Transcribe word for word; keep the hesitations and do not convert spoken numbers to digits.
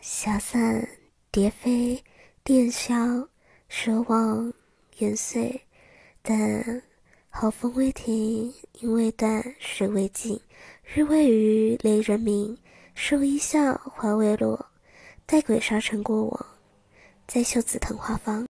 霞散蝶飞，电消蛇亡，元岁。但好风未停，阴未断，水未尽，日未余，雷人鸣，兽一笑，花未落。待鬼杀成过往，在袖子藤花坊。